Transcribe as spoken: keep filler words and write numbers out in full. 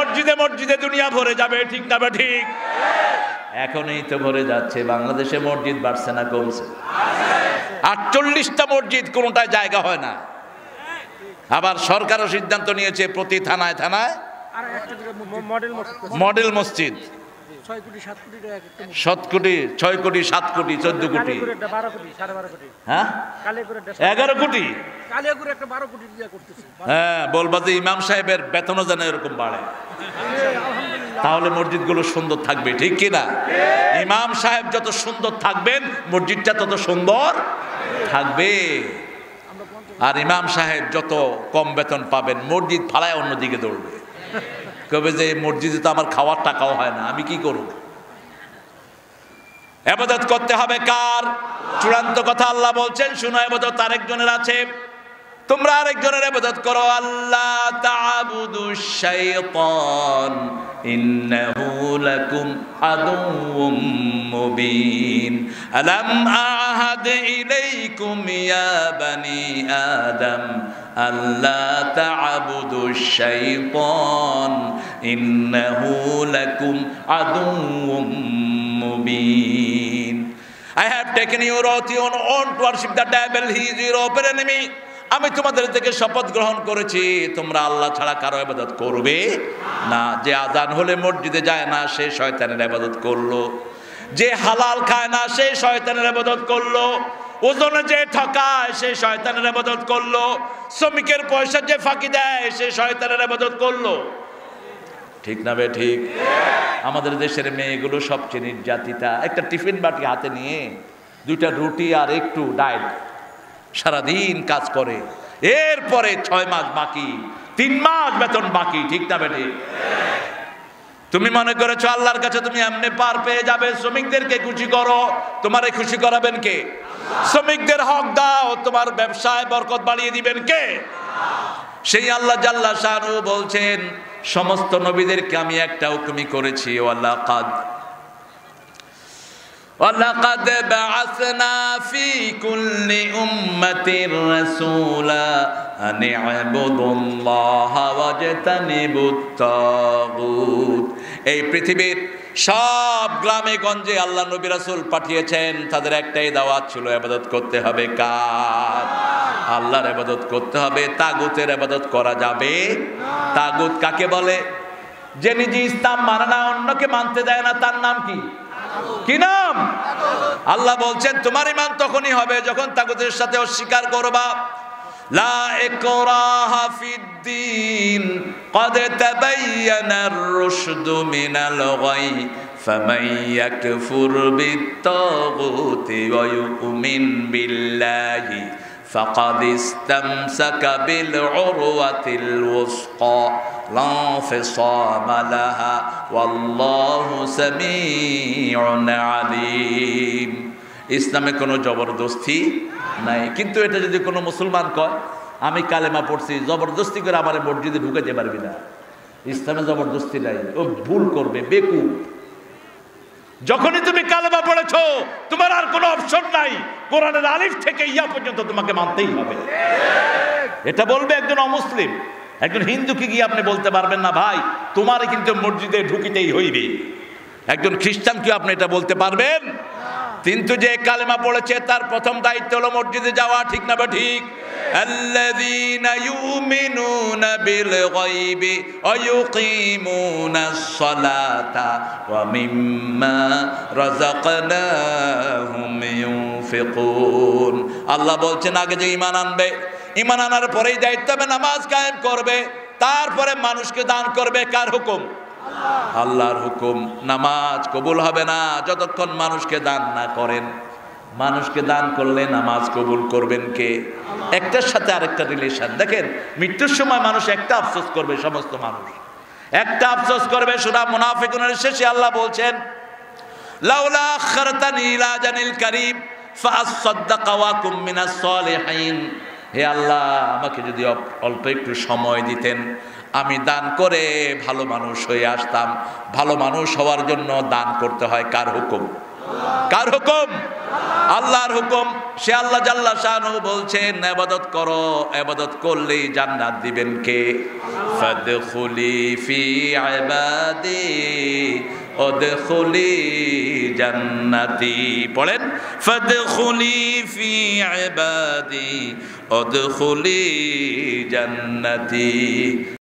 মসজিদে মসজিদে দুনিয়া ভরে যাবে, ঠিক না ঠিক? এখনই তো ভরে যাচ্ছে। বাংলাদেশে মসজিদ বাড়ছে না কমছে? আটচল্লিশটা মসজিদ, কোনোটায় জায়গা হয় না। আবার সরকারও সিদ্ধান্ত নিয়েছে প্রতি থানায় থানায় মডেল মসজিদ। সাত কোটি, ছয় কোটি, সাত কোটি, চোদ্দ কোটি, হ্যাঁ এগারো কোটি। হ্যাঁ, বলবা যে ইমাম সাহেবের বেতনও যেন এরকম বাড়ে, তাহলে মসজিদগুলো সুন্দর থাকবে, ঠিক কিনা? ইমাম সাহেব যত সুন্দর থাকবেন মসজিদটা তত সুন্দর থাকবে। আর ইমাম সাহেব যত কম বেতন পাবেন মসজিদ ফালায় অন্যদিকে দৌড়বে, কবে যে মসজিদে তো আমার খাওয়ার টাকাও হয় না, আমি কি করব? ইবাদত করতে হবে কার? চূড়ান্ত কথা আল্লাহ বলছেন, শুনো, ইবাদত আরেকজনের আছে, তোমরা আরেকজনের ইবাদত করো। আল্লাহ তা'বুদুশ শাইতান ইন্নাহু লাকুম আদুউম মুবিন। আলাম আ'হাদ ইলাইকুম ইয়া বানি আদম আল্লা তা'বুদুশ শাইতান ইন্নাহু লাকুম আদুউম Mubin. I have taken your oath on own to worship the devil, he is your open enemy. আমি তোমাদের থেকে শপথ গ্রহণ করেছি তোমরা আল্লাহ ছাড়া কারো ইবাদত করবে না। যে আজান হলে মসজিদে যায় না সে শয়তানের ইবাদত করলো, যে হালাল খায় না সে শয়তানের ইবাদত করলো, ওজনে যে ঠকায় সে শয়তানের ইবাদত করলো, শ্রমিকের পয়সা যে ফাঁকি দেয় সে শয়তানের ইবাদত করলো, ঠিক না বে ঠিক? আমাদের দেশের মেয়েগুলো সবচেয়ে নির্যাতিতা। একটা টিফিন বাটি হাতে নিয়ে দুইটা রুটি আর একটু ডায়েট সারাদিন কাজ করে, এরপরে ছয় মাস বাকি, তিন মাস বেতন বাকি, ঠিক না বে ঠিক? তুমি মনে করেছো আল্লাহর কাছে তুমি এমনি পার পেয়ে যাবে? শ্রমিকদেরকে খুশি করো, তোমারে খুশি করাবেন কে? শ্রমিকদের হক দাও, তোমার ব্যবসায় বরকত বাড়িয়ে দিবেন কে? সেই আল্লাহ জাল্লা শানু বলছেন সমস্ত নবীদেরকে আমি একটা হুকুমই করেছি, ওয়ালাকাদ ওয়ালাকাদ বা'আসনা ফি কুল্লি উম্মাতির রাসূলা আন ই'বুদুল্লাহা ওয়াজতানিবুত তাগুত। এই পৃথিবীর সব গ্রামে গঞ্জে আল্লাহ নবী রাসূল পাঠিয়েছেন, তাদের একটাই দাওয়াত ছিল ইবাদত করতে হবে কার? আল্লাহর ইবাদত করতে হবে, তাগুতের ইবাদত করা যাবে না। তাগুত কাকে বলে? যে নিজে ইসলাম মানে না, অন্যকে মানতে দেয় না, তার নাম কি? কি নাম? আল্লাহ বলছেন তোমার ঈমান তখনই হবে যখন তাগুতের সাথে অস্বীকার করবা। লা ইকরাহা ফিদ্দীন ক্বাদ তাবায়্যানার রুশদু মিনাল গাই ফামান ইয়াকফুর বিত-তাগুতি ওয়া ইউমিন বিল্লাহি ফাকাদ ইসতামসাকা বিল উরওয়াতিল ওয়াসকা লা ফিসামা লাহা ওয়াল্লাহু সামিউন আলীম। ইসলামে কোনো জবরদস্তি নাই, কিন্তু এটা যদি কোনো মুসলমান কয় আমি কালেমা পড়ছি, জবরদস্তি করে আমার মসজিদে ঢুকাতে পারবি না, ইসলামে জবরদস্তি নাই, ও ভুল করবে, বেকুব। যখনই তুমি কালেমা পড়েছো তোমার আর কোনো অপশন নাই, কোরআনের আলিফ থেকে ইয়া পর্যন্ত তোমাকে মানতেই হবে। এটা বলবে একজন অমুসলিম। একজন হিন্দুকে গিয়ে আপনি বলতে পারবেন না ভাই তোমারই কিন্তু মসজিদে ঢুকিতেই হইবে। একজন খ্রিস্টানকে আপনি এটা বলতে পারবেন? কিন্তু যে কালেমা পড়েছে তার প্রথম দায়িত্ব হলো মসজিদে যাওয়া, ঠিক না বা ঠিক? আল্লাযীনা ইউমিনুনা বিল গায়বি ওয়া ইউকিমুনাস সালাতা ওয়া মিম্মা রাযাকনাহুম ইউনফিকুন। আল্লাহ বলছেন আগে যে ঈমান আনবে, ঈমান আনার পরেই দায়িত্ব হবে নামাজ কায়েম করবে, তারপরে মানুষকে দান করবে। কার হুকুম? আল্লাহর হুকুম। নামাজ কবুল হবে না যতক্ষণ মানুষকে দান না করেন। মানুষকে দান করলে নামাজ কবুল করবেন কে? একটার সাথে আরেকটা রিলেশন। দেখেন মৃত্যুর সময় মানুষ একটা আফসোস করবে, সমস্ত মানুষ একটা আফসোস করবে। সূরা মুনাফিকুনের শেষে আল্লাহ বলছেন লাউলা আখারতানি ইলা আজালিল কারীব ফাআসাদদাকা ওয়া কুম মিনাস সালিহিন। হে আল্লাহ আমাকে যদি অল্প একটু সময় দিতেন আমি দান করে ভালো মানুষ হয়ে আসতাম। ভালো মানুষ হওয়ার জন্য দান করতে হয়। কার হুকুম? কার হুকুম? আল্লাহর হুকুম, সে আল্লাহ জাল্লা শানহু বলছেন ইবাদত করো, ইবাদত করলেই জান্নাত দিবেন কে? ফাদখুলি ফি ইবাদি উদখুলি জান্নাতি। পড়েন, ফাদখুলি ফি ইবাদি উদখুলি জান্নাতি।